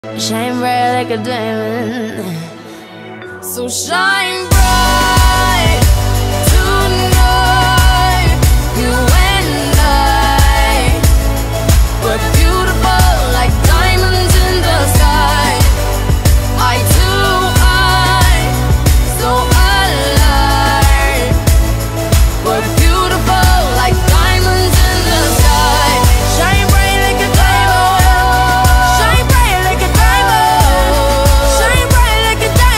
Shine bright like a diamond. So shine bright.